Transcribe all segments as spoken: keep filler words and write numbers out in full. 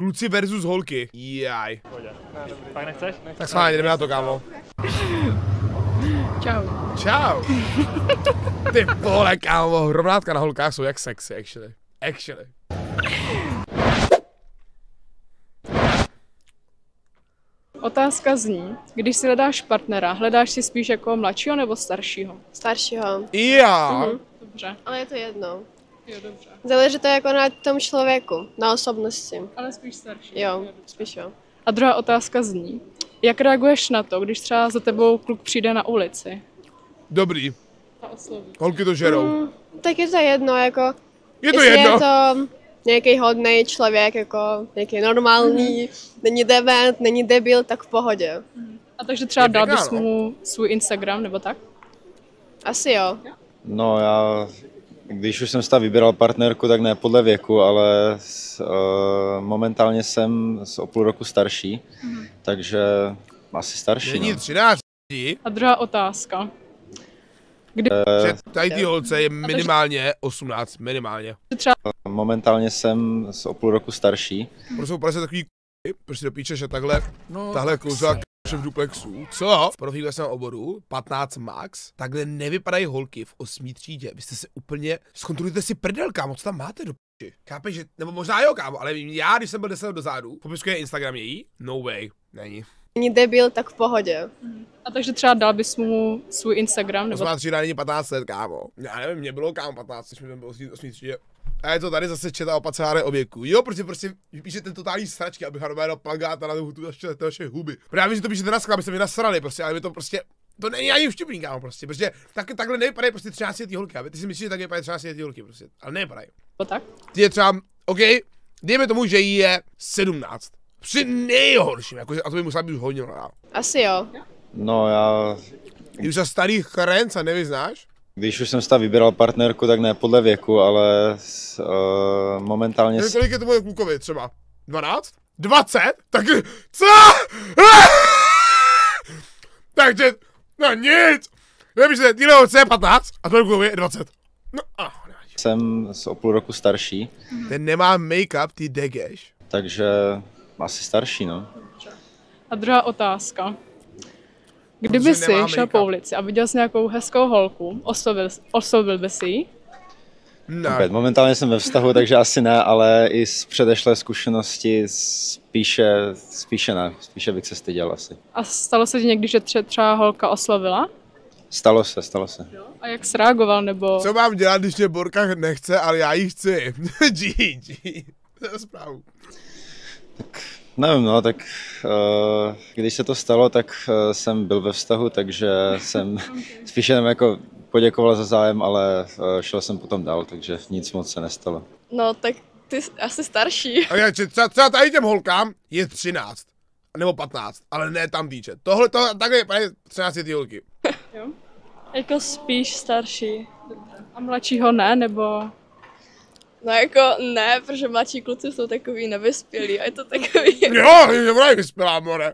Kluci versus holky. Jaj. Tak nechceš? Tak s vámi, jdeme na to, kámo. Čau. Čau. Ty vole, kámo, hromádka na holkách jsou jak sexy, actually. Actually. Otázka zní, když si hledáš partnera, hledáš si spíš jako mladšího nebo staršího? Staršího. Já. Mhm. Dobře. Ale je to jedno. Jo, dobře. Záleží to jako na tom člověku, na osobnosti. Ale spíš starší. Jo, spíš jo. A druhá otázka zní, jak reaguješ na to, když třeba za tebou kluk přijde na ulici? Dobrý. A osloví. Holky to žerou. Mm, tak je to jedno, jako... Je to jestli jedno. je to nějaký hodný člověk, jako nějaký normální, mm-hmm. není dement, není debil, tak v pohodě. A takže třeba dal pěkná, bys no. mu svůj Instagram, nebo tak? Asi jo. No já, když už jsem si vybíral partnerku, tak ne podle věku, ale s, uh, momentálně jsem z o půl roku starší, mm. takže asi starší. Není No. třináct. A druhá otázka. Kdy Že tady ty holce je minimálně osmnáct, minimálně. třeba Momentálně jsem z o půl roku starší. Proto jsou prostě takový k***y, prostě do píče, že takhle, no, tahle klouzla k***y v duplexu. Co? V profíle jsem oboru, patnáct max, takhle nevypadají holky v osmý třídě. Vy jste se úplně, zkontrolujte si prdel, kámo, co tam máte do p***y. Chápeš, že, nebo možná jo, kámo, ale já, když jsem byl deset let dozadu, popiskuje Instagram její, no way, není. Není debil, tak v pohodě. A takže třeba dal bys mu svůj Instagram, nebo osmá třída není patnáct let, kámo. Já nevím, mě bylo kámo patnáct, když jsem byl osmý třídě. A je to tady zase četa o pacáre o věku. Jo, protože prostě vypíše ten totální sračky, abych normálně plagáta na tu ty vaše huby. Protože já vím, že to píšete na skla, abyste mě nasrali, prostě, ale mi to prostě, to není ani vtipný, kámo, prostě, protože tak, takhle nevypadají prostě třináctiletý holky, aby ty si myslíš, že tak vypadají třináctiletý holky, prostě, ale nevypadají. tak? Ty je třeba, OK, dejme tomu, že jí je sedmnáct. Při nejhorším, jako, a to by musela být už hodně mladá. Asi jo. No já, Ty už za starý chrenc a nevyznáš? když už jsem si vybíral partnerku, tak ne podle věku, ale s, uh, momentálně... Nevím, kolik je to moje klukovi, třeba dvanáct? dvacet? Tak co? Takže, no nic. Nevím, že týhle holce je patnáct a to klukovi je dvacet. No, oh, Jsem z o půl roku starší, ten nemá make-up, ty degeš. takže asi starší, no. A druhá otázka. Kdyby Protože si nemá šel make-up. po ulici a viděl jsi nějakou hezkou holku, oslovil, oslovil by si ji? Ne. Opět, momentálně jsem ve vztahu, takže asi ne, ale i z předešlé zkušenosti spíše, spíše ne, spíše bych se styděl asi. A stalo se ti někdy, že tře- třeba holka oslovila? Stalo se, stalo se. A jak jsi reagoval, nebo... Co mám dělat, když mě Borka nechce, ale já ji chci? G G. To je zprávu. Nevím, no, tak uh, když se to stalo, tak uh, jsem byl ve vztahu, takže jsem spíše jenom jako poděkoval za zájem, ale uh, šel jsem potom dál, takže nic moc se nestalo. No tak ty jsi asi starší. Okay, třeba, třeba tady těm holkám je třináct. Nebo patnáct, ale ne tam týče. Tohle to takhle je třináct ty holky. Jo? Jako spíš starší. A mladšího ne, nebo... No jako ne, protože mladší kluci jsou takový nevyspělí a je to takový... Jo, že ona je vyspělá, more.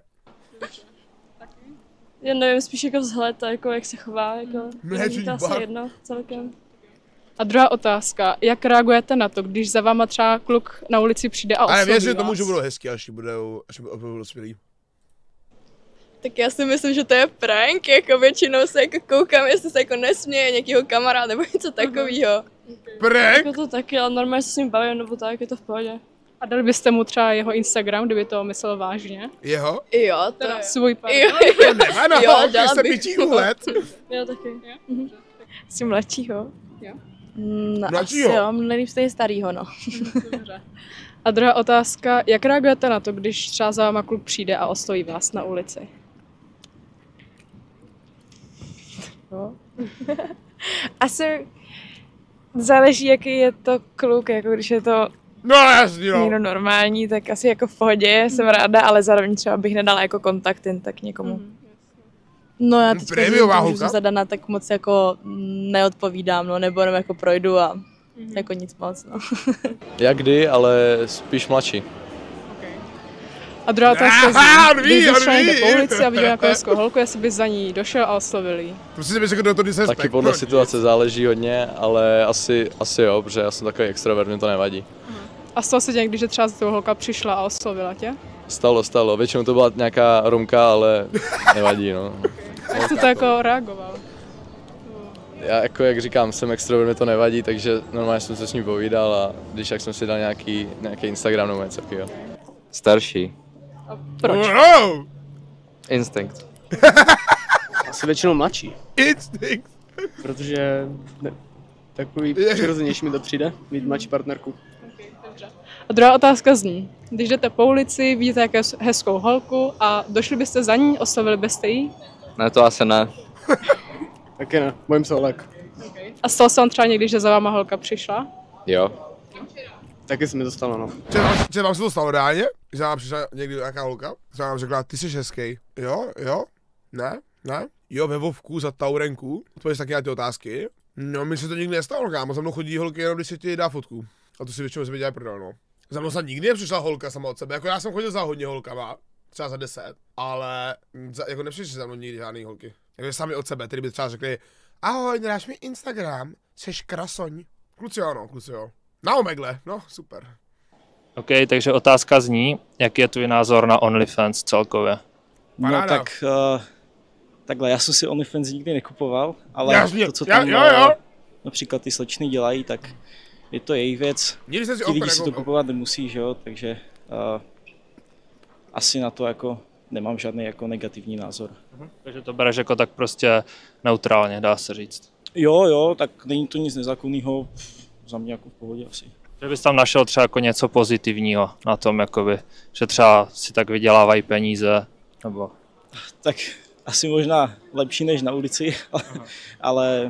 Já nevím, spíš jako vzhled a jako jak se chová, jako... Mléčný to asi bar. jedno celkem. A druhá otázka. Jak reagujete na to, když za váma třeba kluk na ulici přijde a osloví Ale věřím vás? tomu, že budou hezky, až budou, až budou opravdu dospělí. Tak já si myslím, že to je prank, jako většinou se jako koukám, jestli se jako nesměje nějakýho kamaráda nebo něco takového. Prank? Jako to taky, ale normálně se s ním bavím, nebo tak, je to v pohodě. A dali byste mu třeba jeho Instagram, kdyby to myslel vážně? Jeho? Jo, to Teda je... svůj pár. Jo, To nemá no, Jo, že dala se bych. pičí let. Jo, taky. Mhm. Jsi mladšího? Jo. No Mladšího? asi jo, nejlíp stejně starýho, no. Dobře. A druhá otázka. Jak reagujete na to, když třeba za váma kluk přijde a osloví vás na ulici? no. Asi záleží, jaký je to kluk, jako když je to No jasný, no. někdo normální, tak asi jako v pohodě, jsem ráda, ale zároveň třeba bych nedala jako kontakt jen tak někomu. No já teď Prémiová že holka? jsem zadaná, tak moc jako neodpovídám, no, nebo jenom jako projdu a jako nic moc, no. Jak kdy, ale spíš mladší. A druhá otázka Aha, on zní, ví, když on bys šel někde ví. po ulici a viděl nějakou hezkou holku, jestli bys za ní došel a oslovil jí. Prostě si myslím, že to disrespect. Taky podle situace záleží hodně, ale asi, asi jo, protože já jsem takový extrovert, mě to nevadí. A stalo se tě někdy, že třeba za tou holka přišla a oslovila tě? Stalo, stalo. Většinou to byla nějaká Romka, ale nevadí, no. Jak jsi to jako reagoval? Já jako, jak říkám, jsem extrovert, mi to nevadí, takže normálně jsem se s ní povídal a když tak jsem si dal nějaký, nějaký Instagram nebo něco takového. Starší. A proč? Wow! Instinkt. Asi většinou mladší, Instinct. protože ne, takový přirozenější mi to přijde, mít mladší partnerku. A druhá otázka zní, když jdete po ulici, vidíte jakou hezkou holku a došli byste za ní, oslovili byste jí? Ne, to asi ne. Taky ne, bojím se Olek. A stalo se vám třeba někdy, že za váma holka přišla? Jo. Taky se mi to stalo, no. Že vám se to stalo reálně? Že vám přišla někdy nějaká holka? Že vám řekla, ty jsi hezký. Jo, jo, ne, ne. Jo, ve Vovku za Taurenku. To je taky na ty otázky. No, mi se to nikdy nestalo, kámo. Za mnou chodí holky jenom, když se ti dá fotku. A to si většinou se dělají prdel, no. Za mnou snad nikdy nepřišla holka sama od sebe. Jako já jsem chodil za hodně holkama, třeba za deset, ale za, jako nepřišli za mnou nikdy žádný holky. Jako sami od sebe, který by třeba řekli, ahoj, dáš mi Instagram, seš krasoň. Kluci jo, no, kluci jo. Na omegle, no, super. OK, takže otázka zní, jaký je tvůj názor na OnlyFans celkově? No Paráda. tak, uh, takhle, já jsem si OnlyFans nikdy nekupoval, ale Jasně, to, co já- tam jo, jo. uh, například ty slečny dělají, tak je to jejich věc. Nikdy jsem si Ti lidi oko si to nekoupil. kupovat nemusí, že jo, takže uh, asi na to jako nemám žádný jako negativní názor. Takže to bereš jako tak prostě neutrálně, dá se říct. Jo, jo, tak není to nic nezákonného, za mě jako v pohodě asi. Že bys tam našel třeba jako něco pozitivního na tom, jakoby, že třeba si tak vydělávají peníze, nebo... Tak asi možná lepší než na ulici, ale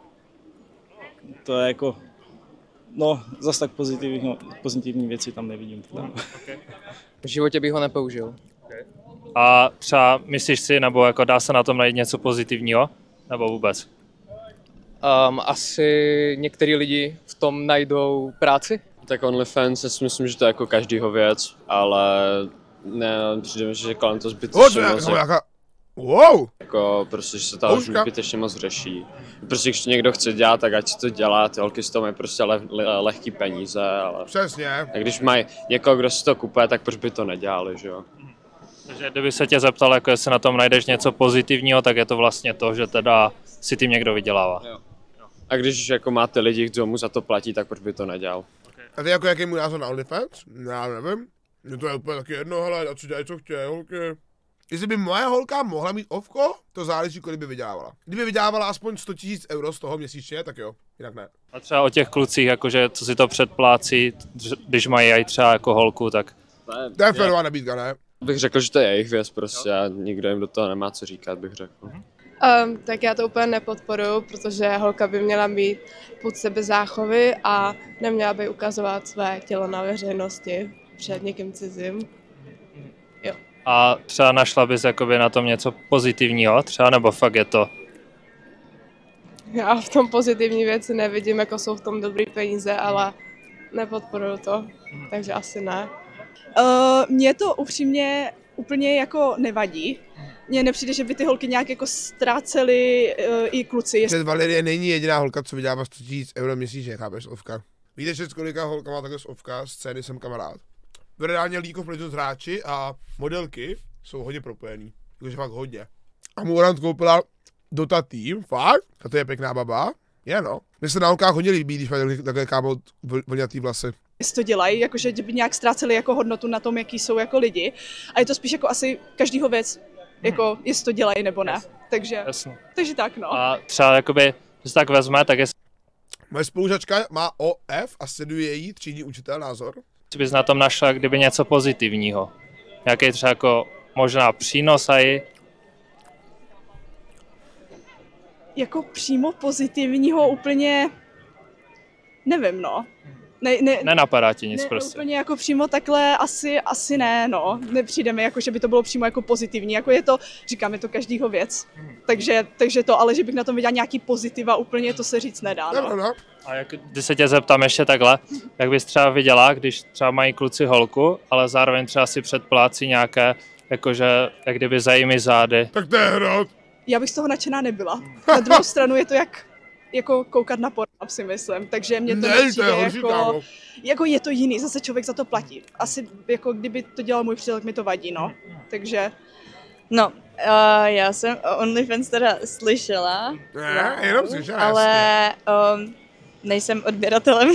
to je jako, no zas tak pozitivní, pozitivní věci tam nevidím. V životě bych ho nepoužil. A třeba myslíš si, nebo jako dá se na tom najít něco pozitivního, nebo vůbec? Um, asi některý lidi v tom najdou práci. Tak OnlyFans, já si myslím, že to je jako každýho věc, ale ne, přijde mi, že kolem to zbytečně O, to je moc, jako nějaká... Wow! jako prostě, že se to už Houška. zbytečně moc řeší. Prostě když to někdo chce dělat, tak ať si to dělá, ty holky z toho mají prostě leh, le, lehký peníze, ale... Přesně. A když mají někoho, kdo si to kupuje, tak proč by to nedělali, že jo? Takže kdyby se tě zeptal, jako jestli na tom najdeš něco pozitivního, tak je to vlastně to, že teda si tím někdo vydělává. Jo. A když jako máte lidi, kdo mu za to platí, tak proč by to nedělal? A ty jako jaký je můj názor na OnlyFans? Já nevím. Mně to je úplně taky jedno, hele, ať si dělají, co chtějí, holky. Jestli by moje holka mohla mít ovko, to záleží, kolik by vydělávala. Kdyby vydělávala aspoň sto tisíc euro z toho měsíčně, tak jo, jinak ne. A třeba o těch klucích, jakože co si to předplácí, když mají i třeba jako holku, tak... To je férová nabídka, ne? Bych řekl, že to je jejich věc prostě a nikdo jim do toho nemá co říkat, bych řekl. Um, tak já to úplně nepodporuji, protože holka by měla mít pod sebe záchovy a neměla by ukazovat své tělo na veřejnosti před někým cizím. Jo. A třeba našla bys jakoby na tom něco pozitivního, třeba, nebo fakt je to... Já v tom pozitivní věci nevidím, jako jsou v tom dobrý peníze, ale nepodporuji to, takže asi ne. Uh, mně to upřímně úplně jako nevadí. Mně nepřijde, že by ty holky nějak jako ztrácely uh, i kluci. Před Valerie není jediná holka, co vydělává sto tisíc euro měsíčně, chápeš, ovka. Víte, že kolika holka má takhle z ovka, scény jsem kamarád. Reálně League of Legends hráči a modelky jsou hodně propojený, jakože fakt hodně. A mu Orant koupila Dota Team, fakt, a to je pěkná baba, je no. Mně se na holkách hodně líbí, když mají takhle kámo vlňatý vlasy. Jestli to dělají, jakože by nějak ztráceli jako hodnotu na tom, jaký jsou jako lidi. A je to spíš jako asi každýho věc, jako jestli to dělají nebo ne. Takže, Jasně. takže tak no. A třeba jakoby, že se tak vezme, tak jestli Moje spolužačka má O F a sleduje její třídní učitel názor. bys na tom našla kdyby něco pozitivního. Nějaký třeba jako možná přínos i... Jako přímo pozitivního úplně nevím, no. Ne, ne, Nenapadá ti nic ne, prostě. Úplně jako přímo takhle asi, asi ne, no. Nepřijde mi jako, že by to bylo přímo jako pozitivní. Jako je to, říkám, je to každýho věc. Takže, takže to, ale že bych na tom viděla nějaký pozitiva, úplně to se říct nedá, no. A jak, když se tě zeptám ještě takhle, jak bys třeba viděla, když třeba mají kluci holku, ale zároveň třeba si předplácí nějaké, jakože, jak kdyby zajímy zády. Tak to je hrot. Já bych z toho nadšená nebyla. Na druhou stranu je to jak jako koukat na por. si myslím, takže mě to Ne, to je nepřijde horší, jako, kámo. jako je to jiný, zase člověk za to platí. Asi jako kdyby to dělal můj přítel, tak mi to vadí, no. Takže... No, uh, já jsem o OnlyFans teda slyšela. Ne, jenom slyšela, ale um, nejsem odběratelem.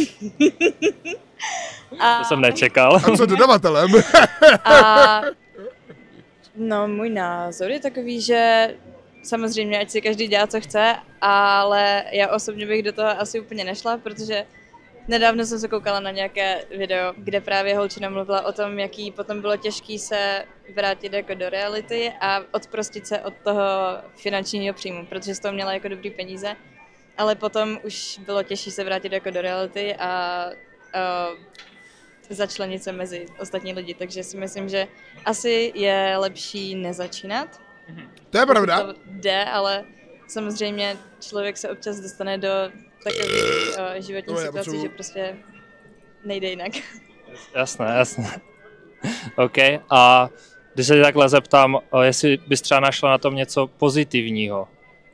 A... To jsem nečekal. A co dodavatelem? A no, můj názor je takový, že samozřejmě, ať si každý dělá, co chce, ale já osobně bych do toho asi úplně nešla, protože nedávno jsem se koukala na nějaké video, kde právě holčina mluvila o tom, jaký potom bylo těžké se vrátit jako do reality a odprostit se od toho finančního příjmu, protože z toho měla jako dobrý peníze, ale potom už bylo těžší se vrátit jako do reality a, a začlenit se mezi ostatní lidi, takže si myslím, že asi je lepší nezačínat. To je pravda. To jde, ale samozřejmě člověk se občas dostane do takových uh, životních No, situací, potřebuji... že prostě nejde jinak. Jasné, jasné. OK, a když se tě takhle zeptám, jestli bys třeba našla na tom něco pozitivního?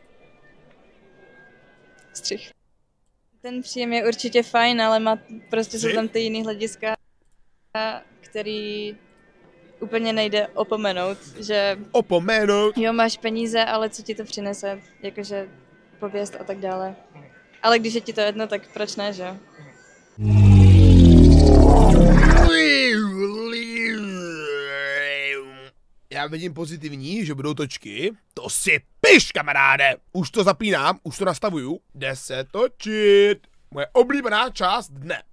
Střih. Ten příjem je určitě fajn, ale má, prostě jsou tam ty jiný hlediska, který úplně nejde opomenout, že... Opomenout? Jo, máš peníze, ale co ti to přinese, jakože pověst a tak dále. Ale když je ti to jedno, tak proč ne, že jo? Já vidím pozitivní, že budou točky. To si piš, kamaráde! Už to zapínám, už to nastavuju. Jde se točit. Moje oblíbená část dne.